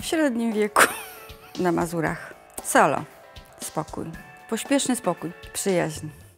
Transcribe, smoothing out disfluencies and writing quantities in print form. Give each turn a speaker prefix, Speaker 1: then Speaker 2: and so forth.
Speaker 1: średnim wieku. Na Mazurach. Solo. Spokój. Pośpieszny spokój. Przyjaźń.